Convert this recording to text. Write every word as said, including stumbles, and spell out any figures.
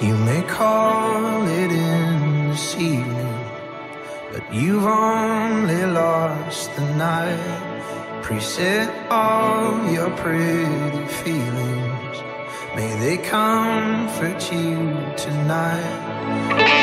You may call it in this evening, but you've only lost the night. Preset all your pretty feelings, may they comfort you tonight.